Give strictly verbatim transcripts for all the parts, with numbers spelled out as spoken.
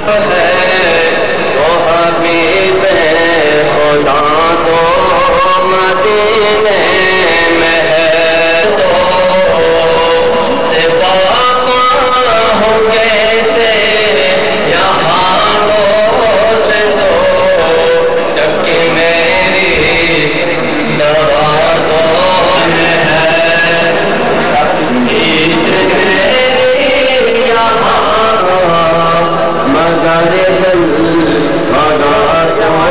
ہے وہ حبیب خدا تو مدینے میں ہے تو سے پاپا ہو کیسے یہاں دوست دو جبکہ میری نوازوں میں ہے مگر جل مگر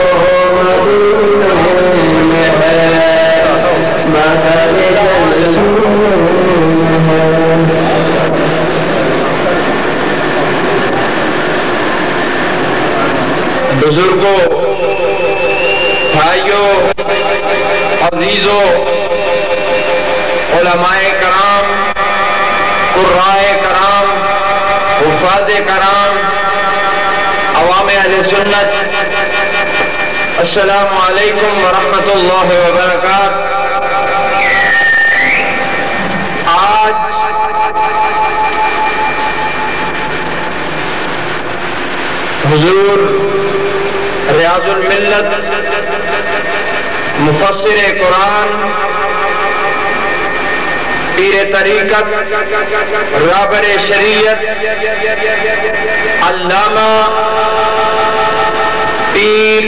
میں ہے مگر جل بزرگوں، بھائیوں، عزیزوں، علماء کرام، قرائے کرام، حفاظ کرام، عوام اہل سنت، السلام علیکم ورحمۃ اللہ وبرکاتہ۔ آج حضور ریاض الملت مفسر قرآن، پیر طریقت، رہبر شریعت، علامہ پیر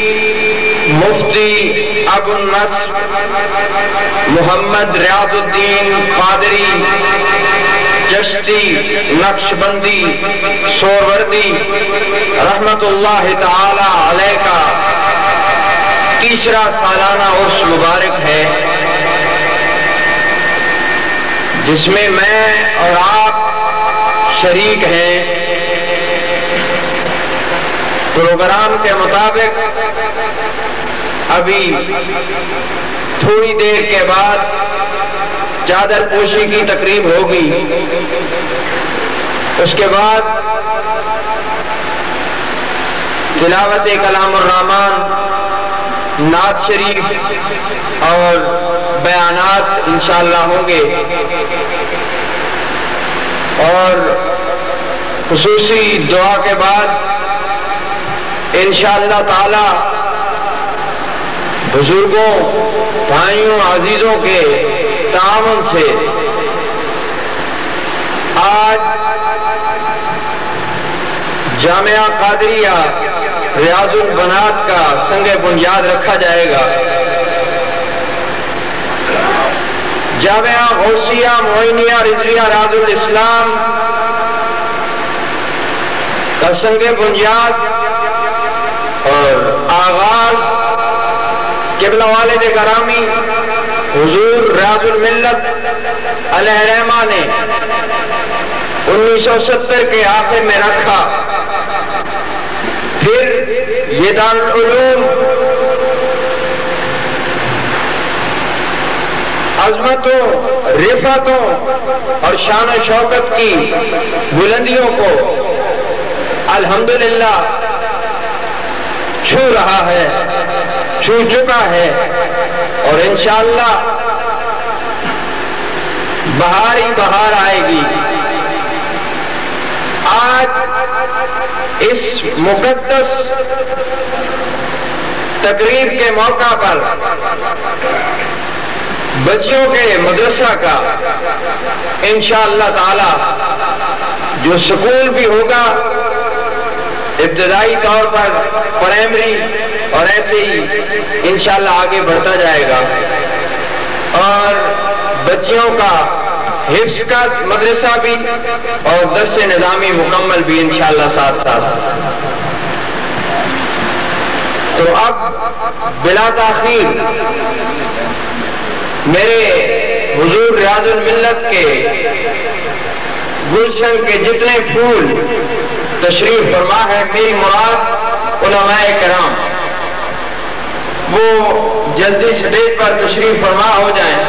مفتی ابو النصر محمد ریاض الدین قادری چشتی نقشبندی سوروردی رحمت اللہ تعالی علیہ کا تیسرا سالانہ عرس مبارک ہے، جس میں میں اور آپ شریک ہیں۔ پروگرام کے مطابق ابھی تھوڑی دیر کے بعد چادر پوشی کی تقریب ہوگی، اس کے بعد تلاوت کلام الرحمن، نعت شریف اور بیانات انشاءاللہ ہوں گے، اور خصوصی دعا کے بعد انشاءاللہ تعالی بزرگوں، بھائیوں، عزیزوں کے تعاون سے آج جامعہ قادریہ ریاض البنات کا سنگ بنیاد رکھا جائے گا۔ جامعہ غوثیہ معینیہ رضویہ ریاض الاسلام کا سنگ بنیاد اور آغاز قبلہ والد گرامی حضور ریاض الملت علیہ رحمہ نے انیس سو ستر کے آخر میں رکھا۔ پھر یہ دارالعلوم عظمتوں، رفعتوں اور شان و شوکت کی بلندیوں کو الحمدللہ چھو رہا ہے، چھو چکا ہے، اور انشاءاللہ بہار ہی بہار آئے گی۔ آج اس مقدس تقریب کے موقع پر بچیوں کے مدرسہ کا انشاءاللہ تعالی جو سکول بھی ہوگا، ابتدائی طور پر پرائمری اور ایسے ہی انشاءاللہ آگے بڑھتا جائے گا، اور بچیوں کا حفظ کا مدرسہ بھی اور درس نظامی مکمل بھی انشاءاللہ ساتھ ساتھ۔ تو اب بلا تاخیر میرے حضور ریاض الملت کے گلشن کے جتنے پھول تشریف فرما ہے، میری مراد علماء کرام، وہ جلدی سٹیج پر تشریف فرما ہو جائیں۔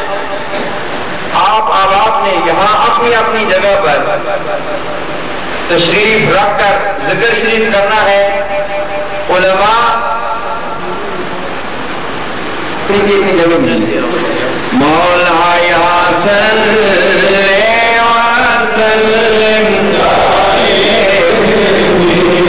آپ آباد نے یہاں اپنی اپنی جگہ پر تشریف رکھ کر ذکر شریف کرنا ہے۔ علماء اپنی جگہ ملتے ہیں۔ مولا یا صلی وسلم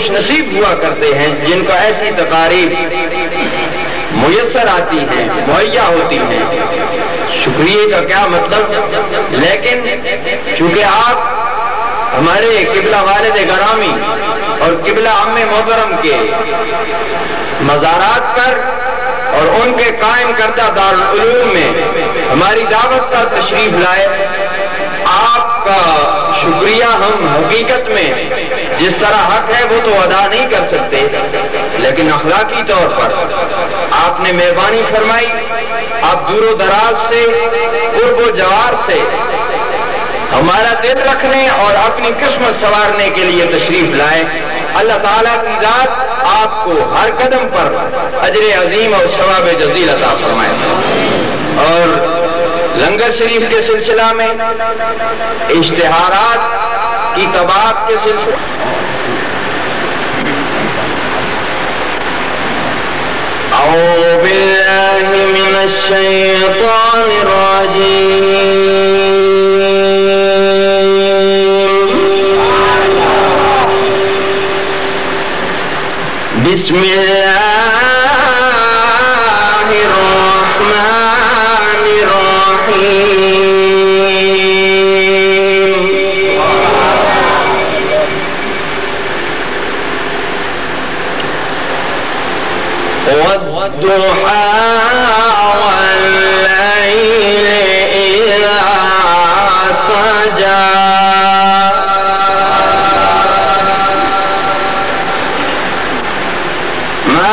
खुश नसीब हुआ करते हैं जिनको ऐसी तकारीब मुयस्सर आती हैं, मुहैया होती हैं। शुक्रिया का क्या मतलब, लेकिन चूंकि आप हमारे किबला वालिद गरामी और किबला अम्मे मोहतरम के मज़ारात पर और उनके कायम करदा दारुल उलूम में हमारी दावत पर तशरीफ लाए, आपका शुक्रिया हम हकीकत में जिस तरह हक है वो तो अदा नहीं कर सकते, लेकिन अखलाकी तौर पर आपने मेहरबानी फरमाई। आप दूरो दराज से, कुर्बो जवार से हमारा दिल रखने और अपनी किस्मत संवारने के लिए तशरीफ लाए। अल्लाह ताला की जात आपको हर कदम पर अजर अजीम और सवाब जजील अता फरमाए। और लंगर शरीफ के सिलसिला में, इश्तिहारात की तबात के सिलसिले औज़ु बिल्लाहि मिनश शैतानिर रजीम। बिस्मिल्लाहिर रहमानिर रहीम। वद्दुहा वल्लैलि इज़ा सजा। मा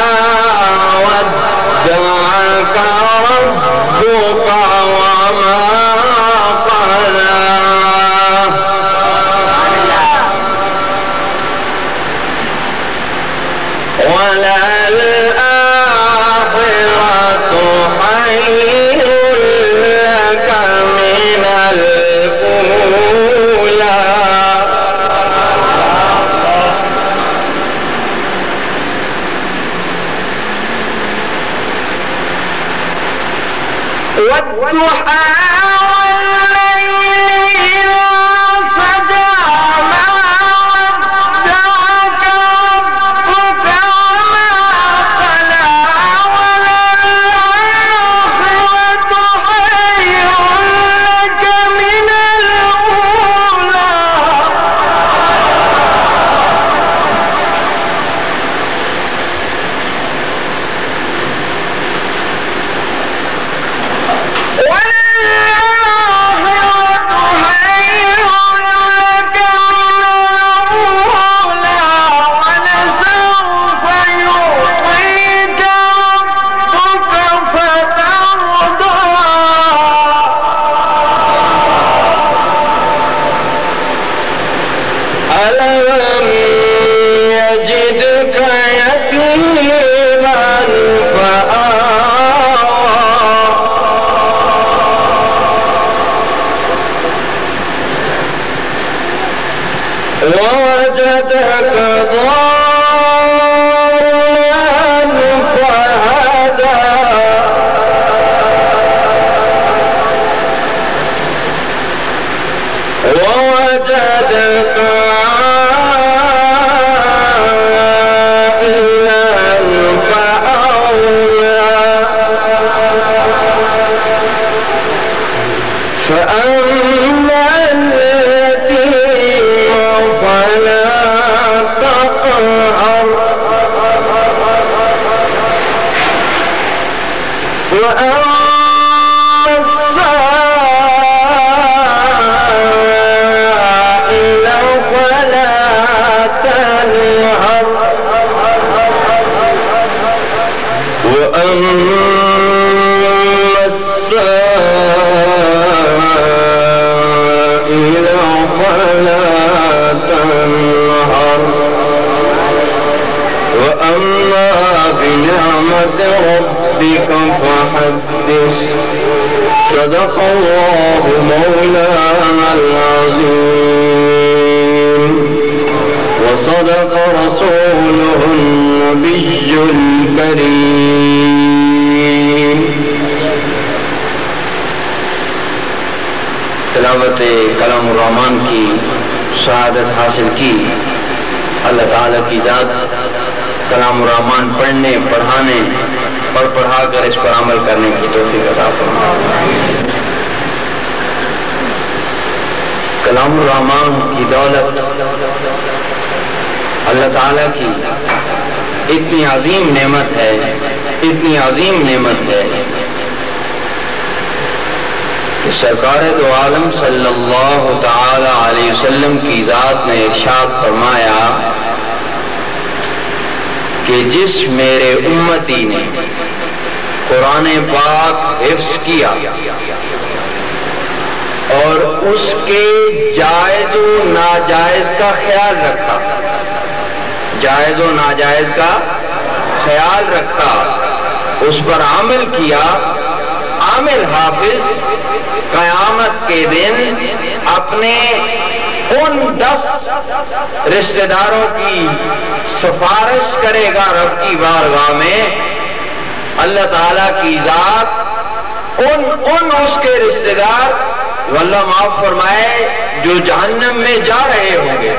वद्दअक रब्बुक वमा क़ला। वललआखिरतु खैरुल लक मिनल ऊला। वद्दुहा ووجدك ضالا فهدى ووجدك عائلا فأغنى فأما اليتيم فلا تقهر وأما السائل فلا تنهر وأما السائل فلا تنهر وأما بنعمة ربك فحدث. صدق الله مولانا العظيم وصدق رسوله النبي الكريم. तिलावत कलाम रहमान की शहादत हासिल की اللہ تعالیٰ کی ذات کلام الرحمن پڑھنے پڑھانے اور پڑھا کر اس پر عمل کرنے کی توفیق عطا فرمائے۔ کلام الرحمن کی دولت اللہ تعالیٰ کی اتنی عظیم نعمت ہے، اتنی عظیم نعمت ہے کہ سرکار دو عالم صلی اللہ تعالی علیہ وسلم کی ذات نے ارشاد فرمایا کہ جس میرے امتی نے قرآن پاک حفظ کیا اور اس کے جائز و ناجائز کا خیال رکھا، جائز و ناجائز کا خیال رکھا، اس پر عمل کیا، عامل حافظ قیامت کے دن اپنے ان دس رشتہ داروں کی سفارش کرے گا رب کی بارگاہ میں، اللہ تعالیٰ کی ذات ان ان اس کے رشتہ دار واللہ معاف فرمائے جو جہنم میں جا رہے ہوں گے،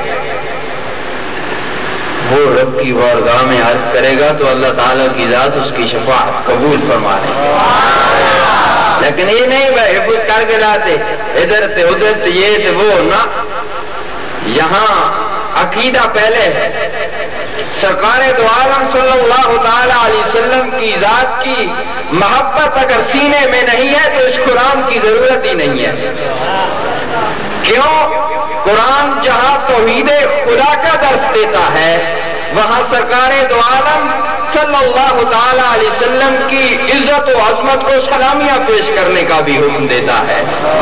وہ رب کی بارگاہ میں عرض کرے گا تو اللہ تعالیٰ کی ذات اس کی شفاعت قبول فرما لے گی۔ لیکن یہ نہیں وہ حفظ کر کے لاتے ادھر تھے ادھر تھے یہ تھے وہ نہ، یہاں عقیدہ پہلے ہے۔ سرکار دو عالم صلی اللہ تعالی علیہ وسلم کی ذات کی محبت اگر سینے میں نہیں ہے تو اس قرآن کی ضرورت ہی نہیں ہے۔ کیوں؟ قرآن جہاں توحید خدا کا درس دیتا ہے وہاں سرکار دو عالم صلی اللہ تعالی علیہ وسلم کی عزت و عظمت کو سلامیاں پیش کرنے کا بھی حکم دیتا ہے۔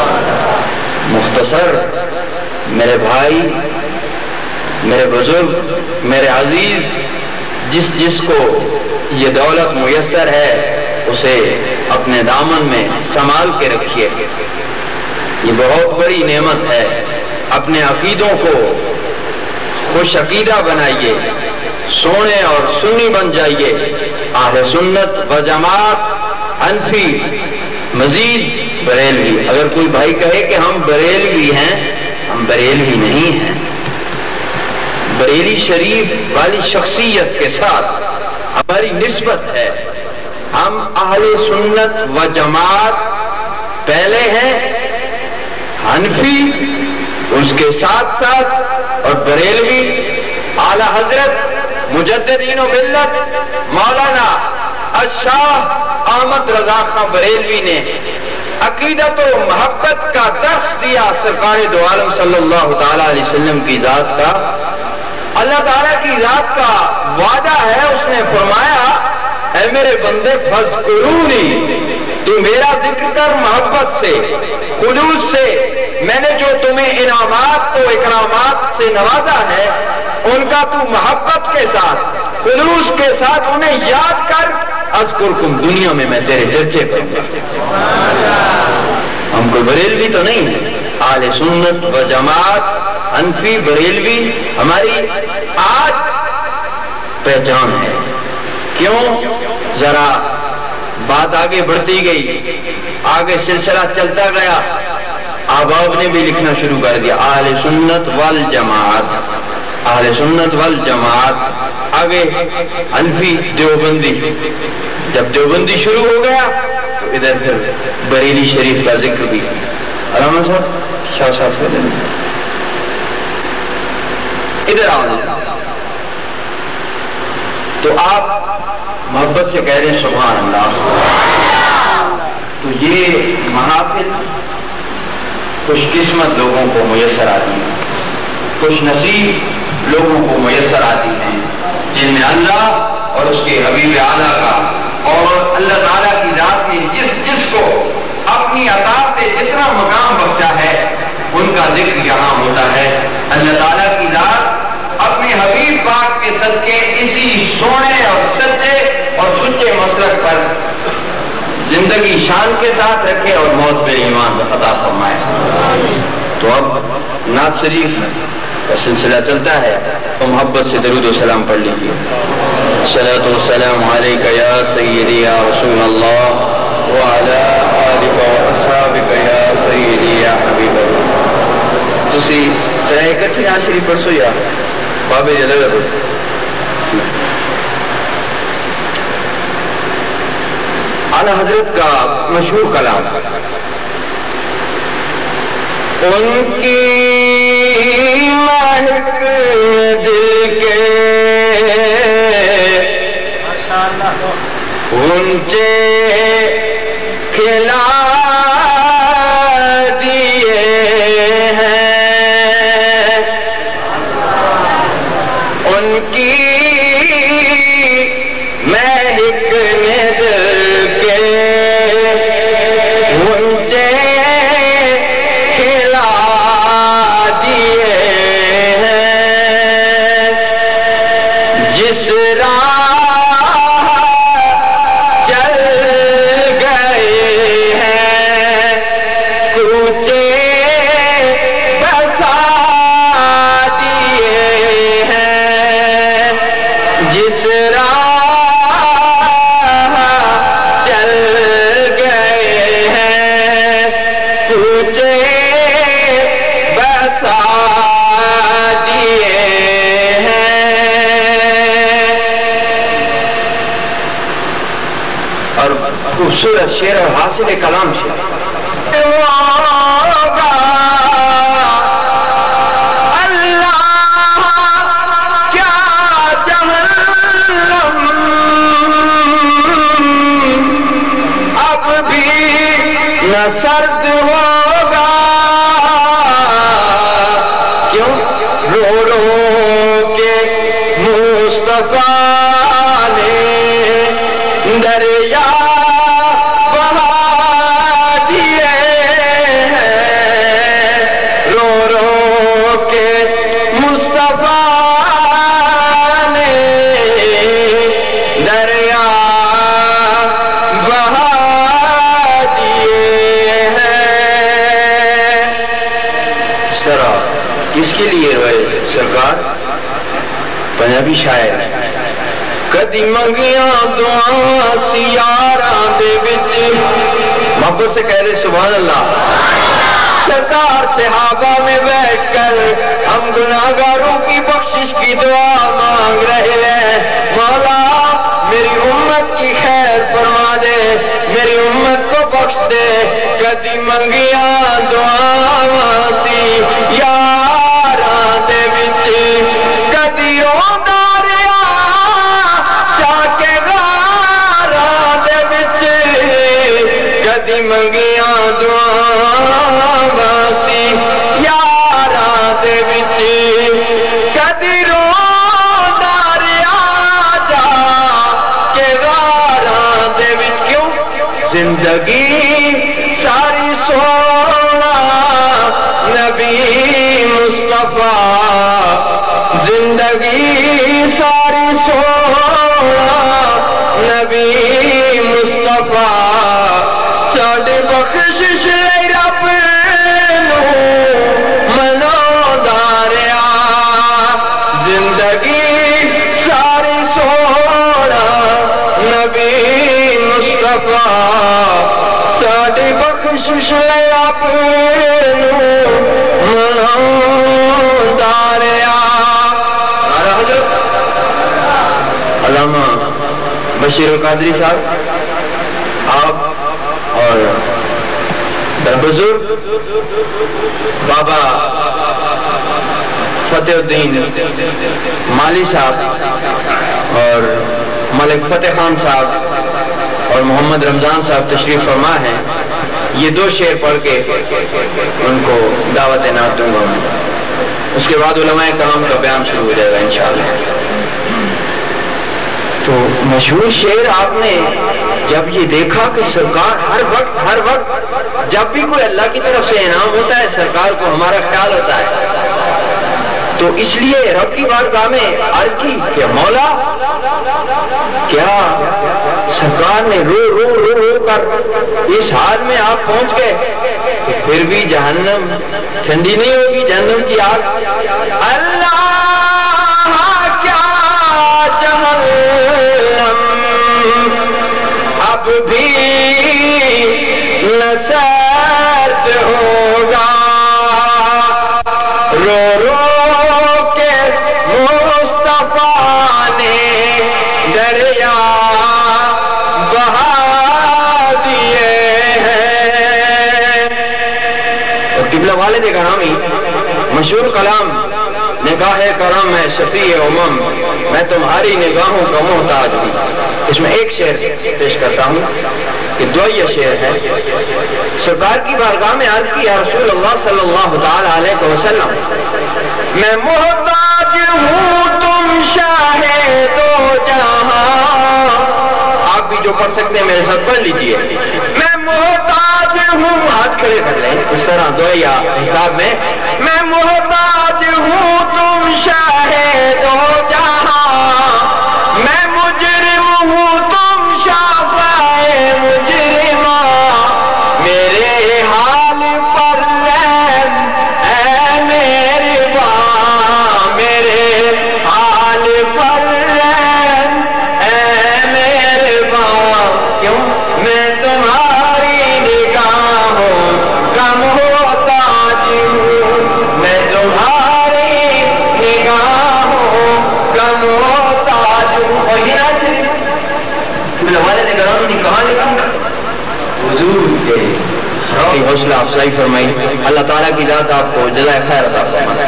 مختصر میرے بھائی، میرے بزرگ، میرے عزیز، جس جس کو یہ دولت میسر ہے اسے اپنے دامن میں سنبھال کے رکھیے، یہ بہت بڑی نعمت ہے۔ اپنے عقیدوں کو خوش عقیدہ بنائیے، سونے اور سنی بن جائیے، اہل سنت و جماعت، حنفی، مزید بریلوی۔ اگر کوئی بھائی کہے کہ ہم بریلوی ہیں، ہم بریلوی نہیں ہیں۔ بریلی شریف والی شخصیت کے ساتھ ہماری نسبت ہے، ہم اہل سنت و جماعت پہلے ہیں، حنفی اس کے ساتھ ساتھ، اور بریلوی اعلی حضرت مجددین و ملت مولانا الشاہ احمد رضا خان بریلوی نے عقیدت و محبت کا درس دیا سرکار دو عالم صلی اللہ تعالی علیہ وسلم کی ذات کا۔ اللہ تعالیٰ کی ذات کا وعدہ ہے، اس نے فرمایا اے میرے بندے فذکرونی، تو میرا ذکر کر محبت سے، خلوص سے، میں نے جو تمہیں انعامات و اکرامات سے نوازا ہے ان کا تو محبت کے ساتھ، خلوص کے ساتھ انہیں یاد کر، اذکرکم، دنیا میں میں تیرے چرچے کروں گا۔ ہم کوئی بریلوی تو نہیں ہیں، اہل سنت و جماعت، حنفی، بریلوی ہماری آج پہچان ہے۔ کیوں؟ ذرا بات آگے بڑھتی گئی، آگے سلسلہ چلتا گیا، آباب نے بھی لکھنا شروع کر دیا اہل سنت والجماعت، اہل سنت والجماعت، آگے حنفی، دیوبندی، جب دیوبندی شروع ہو گیا تو ادھر پھر بریلی شریف کا ذکر بھی۔ علامہ صاحب، شاہ صاحب کو دیں ادھر آؤ، تو آپ محبت سے کہہ رہے ہیں سبحان اللہ۔ تو یہ محافل خوش قسمت لوگوں کو میسر آتی ہیں، خوش نصیب لوگوں کو میسر آتی ہیں جن میں اللہ اور اس کے حبیب اعلیٰ کا اور اللہ تعالیٰ کی ذات نے جس جس کو اپنی عطا سے جتنا مقام بخشا ہے ان کا ذکر یہاں ہوتا ہے۔ اللہ تعالیٰ کی ذات اپنے حبیب پاک کے صدقے اسی سونے اور سچے اور سچے مسلک پر زندگی شان کے ساتھ رکھے اور موت پہ ایمان عطا فرمائے۔ تو اب نعت شریف کا سلسلہ چلتا ہے، تو محبت سے درود و سلام پڑھ لیجیے۔ صلاۃ و سلام علیک یا سیدی یا رسول اللہ وعلی آلک و اصحابک یا سیدی یا حبیب اللہ۔ تسی ترے اکٹھے نعت شریف پڑھ سو یا بابے جلال اعلی حضرت کا مشہور کلام، ان کی مہک دل کے اونچے کھلا دیے ہیں، ان کی مہک نے دل کے اونچے کھلا دیے ہیں، جس راہ خوبصورت شعر اور حاصل کلام شعر اللہ کیا جہنم اب بھی نہ سرد ہوگا، کیوں رو رو کے مصطفیٰ نے دریا اس کے لیے روئے سرکار پنجابی شاعر، کدی منگیاں دعاں سیاراں دے وچ، محبت سے کہہ رہے سبحان اللہ، سرکار صحابہ میں بیٹھ کر ہم گناہگاروں کی بخشش کی دعا مانگ رہے ہیں، مولا میری امت کی خیر فرما دے، میری امت کو بخش دے، کدی منگیاں دعاں سیاراں دے وچ، کدی روندا رہیا جا کے غاراں دے وچ، کدی منگیاں دعاں سیاراں دے وچ، کدی روندا رہیا جا کے غاراں دے وچ، کیوں زندگی ساری سونا نبی مصطفیٰ، زندگی ساری سونا نبی مصطفیٰ، ساڈی بخشش لئی رب نوں مناوندا رہیا، زندگی ساری سونا نبی مصطفیٰ، ساڈی بخشش لئی رب نوں مناوندا رہیا۔ اعلیٰ حضرت علامہ بشیر القادری صاحب آپ اور در بزرگ بابا فتح الدین مالی صاحب اور ملک فتح خان صاحب اور محمد رمضان صاحب تشریف فرما ہیں، یہ دو شعر پڑھ کے ان کو دعوت نعت دوں گا، اس کے بعد علماء کرام کا بیان شروع ہو جائے گا انشاءاللہ۔ تو مشہور شعر آپ نے جب یہ دیکھا کہ سرکار ہر وقت ہر وقت جب بھی کوئی اللہ کی طرف سے انعام ہوتا ہے سرکار کو ہمارا خیال ہوتا ہے، تو اس لیے رب کی بارگاہ میں عرض کی کہ مولا کیا سرکار نے رو رو رو رو کر اس حال میں آپ پہنچ گئے تو پھر بھی جہنم ٹھنڈی نہیں ہوگی، جہنم کی آگ؟ اللہ کیا جہنم اب بھی نہ سرد ہوگا، رو رو کے دریا بہا دیے ہیں. اور قبلہ والد گرامی مشہور کلام نگاہ کرم ہے شفیع امم میں تمہاری نگاہوں کا محتاج ہوں. اس میں ایک شعر پیش کرتا ہوں کہ دویہ شعر ہے. سرکار کی بارگاہ میں عرض کی یا رسول اللہ صلی اللہ تعالی علیہ وسلم میں محتاج ہوں تم شاہ دو جہاں. آپ بھی جو پڑھ سکتے ہیں میرے ساتھ پڑھ لیجئے. میں محتاج ہوں ہاتھ کھڑے کر لیں اس طرح دویہ حساب میں. میں محتاج ہوں تم شاہ دو جہاں میں مجرم ہوں تم شافعِ مجرمہ. میرے حال پر رحم اے مہرباں میرے حال پر رحم اے مہرباں. کیوں میں تمہاری نگاہوں کا محتاج ہوں میں تمہاری نگاہوں کا محتاج ہوں. اور یہ نہ صرف والد گرامی نے کہا لکھا حضور کے حوصلہ افزائی فرمائی. اللہ تعالیٰ کی ذات آپ کو جزائے خیر عطا فرمائے.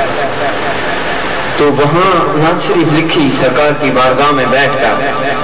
تو وہاں نعت شریف لکھی سرکار کی بارگاہ میں بیٹھ کر.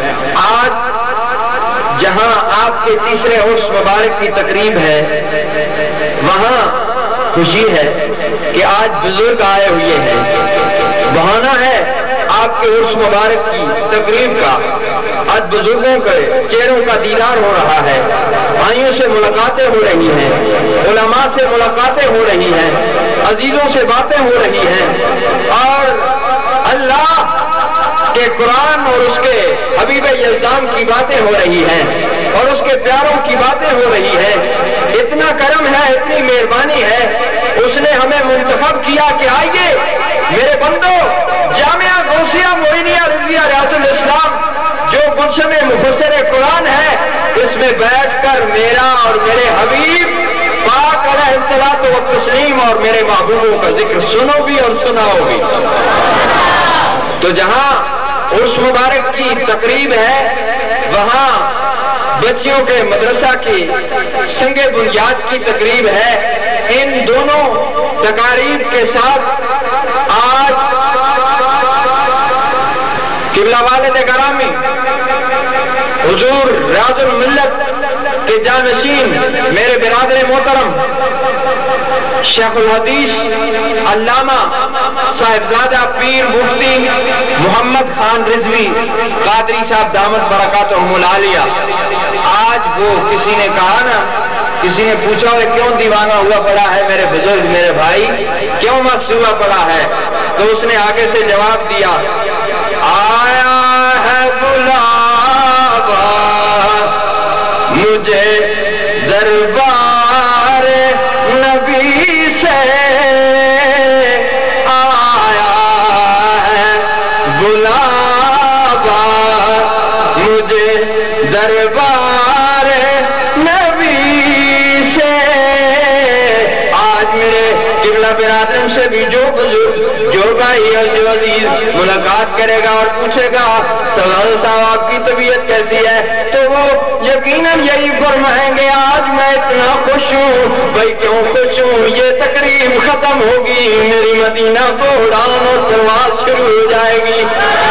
آج جہاں آپ کے تیسرے عرس مبارک کی تقریب ہے وہاں خوشی ہے کہ آج بزرگ آئے ہوئے ہیں. بہانہ ہے آپ کے عرس مبارک کی تقریب کا. آج بزرگوں کے چہروں کا دیدار ہو رہا ہے. بھائیوں سے ملاقاتیں ہو رہی ہیں علماء سے ملاقاتیں ہو رہی ہیں عزیزوں سے باتیں ہو رہی ہیں اور اللہ کے قرآن اور اس کے حبیب یزدان کی باتیں ہو رہی ہیں اور اس کے پیاروں کی باتیں ہو رہی ہیں. اتنا کرم ہے اتنی مہربانی ہے اس نے ہمیں منتخب کیا کہ آئیے میرے بندو جامعہ غوثیہ معینیہ رضویہ ریاض الاسلام جو گلشن مفسر قرآن ہے اس میں بیٹھ کر میرا اور میرے حبیب پاک علیہ الصلوۃ والتسلیم اور میرے محبوبوں کا ذکر سنو بھی اور سناؤ بھی. تو جہاں عرس مبارک کی تقریب ہے وہاں بچیوں کے مدرسہ کی سنگ بنیاد کی تقریب ہے. ان دونوں تقاریب کے ساتھ آج قبلہ والد گرامی حضور ریاض الملت کے جانشین میرے برادر محترم شیخ الحدیث علامہ صاحبزادہ پیر مفتی محمد خان رضوی قادری صاحب دامت برکاتہم العالیہ. آج وہ کسی نے کہا نا کسی نے پوچھا کہ کیوں دیوانہ ہوا پڑا ہے میرے بزرگ میرے بھائی کیوں مست ہوا پڑا ہے تو اس نے آگے سے جواب دیا آیا ہے بلاوا مجھے دربار نبی سے آیا ہے بلاوا مجھے دربار نبی سے. آج میرے قبلہ برادروں سے بھی جو بزرگ جو بھائی اور جو عزیز ملاقات کرے گا اور پوچھے گا سوال صاحب آپ کی طبیعت کیسی ہے تو وہ یقیناً یہی فرمائیں گے آج میں اتنا خوش ہوں. بھائی کیوں خوش ہوں یہ تقریب ختم ہوگی میری مدینہ کو اڑان اور پرواز شروع ہو جائے گی.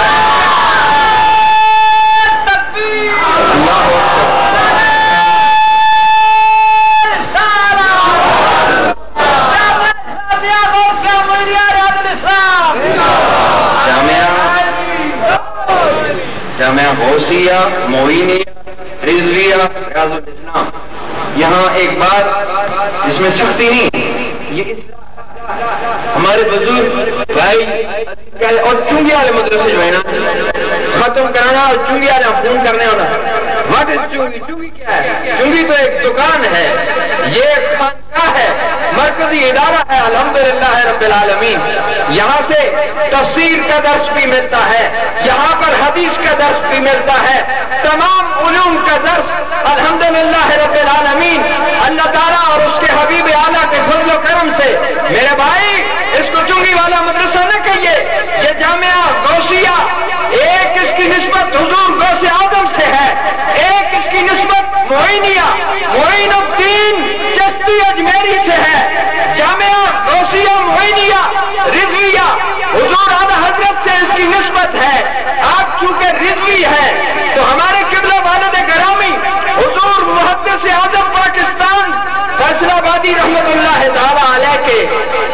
جامعہ غوثیہ معینیہ رضویہ ریاض الاسلام. یہاں ایک بات جس میں سختی نہیں یہ ہمارے بزرگ بھائی اور چونگی والے مدرسے جو ہے نا ختم کرانا اور چونگی والے فون کرنے والا واٹ از چونگی چونگی کیا ہے چونگی تو ایک دکان ہے یہ ایک خانقاہ ہے مرکزی ادارہ ہے الحمدللہ رب العالمین. یہاں سے تفسیر کا درس بھی ملتا ہے یہاں پر حدیث کا درس بھی ملتا ہے تمام علوم کا درس الحمدللہ رب العالمین. اللہ تعالیٰ اور اس کے حبیب اعلیٰ کے فضل و کرم سے میرے بھائی اس کو چنگی والا مدرسہ نہ کہیے یہ جامعہ غوثیہ ایک اس کی نسبت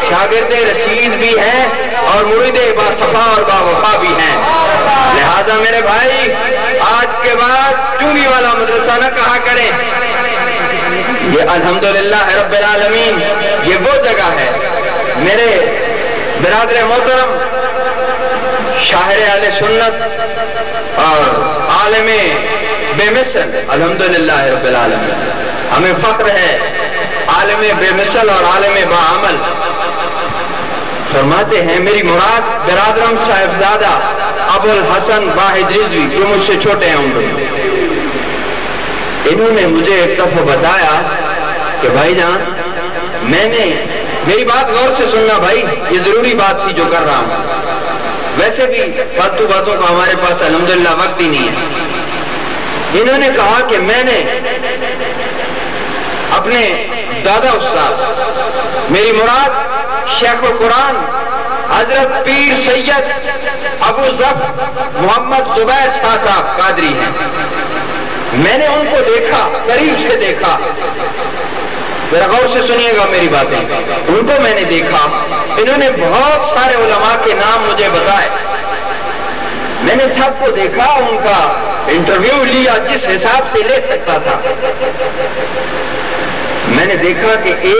شاگرد رشید بھی ہیں اور مرید با صفا اور با وفا بھی ہیں. لہذا میرے بھائی آج کے بعد چونی والا مدرسہ نہ کہا کریں. یہ الحمدللہ رب العالمین یہ وہ جگہ ہے. میرے برادر محترم شاعر اہل سنت اور عالم بے مثل الحمدللہ رب العالمین ہمیں فخر ہے عالم بے مثل اور عالم باعمل. فرماتے ہیں میری مراد برادرم صاحبزادہ ابو الحسن واحد رضوی جو مجھ سے چھوٹے ہیں عمر میں. انہوں نے مجھے ایک دفعہ بتایا کہ بھائی جان میں نے میری بات غور سے سننا بھائی یہ ضروری بات تھی جو کر رہا ہوں. ویسے بھی فالتو باتوں کا ہمارے پاس الحمدللہ وقت ہی نہیں ہے. انہوں نے کہا کہ میں نے اپنے دادا استاد میری مراد شیخ القرآن حضرت پیر سید ابو ظفر محمد زبیر شاہ صاحب قادری ہیں. میں نے ان کو دیکھا قریب سے دیکھا. ذرا غور سے سنیے گا میری باتیں. ان کو میں نے دیکھا. انہوں نے بہت سارے علماء کے نام مجھے بتائے. میں نے سب کو دیکھا ان کا انٹرویو لیا جس حساب سے لے سکتا تھا. میں نے دیکھا کہ ایک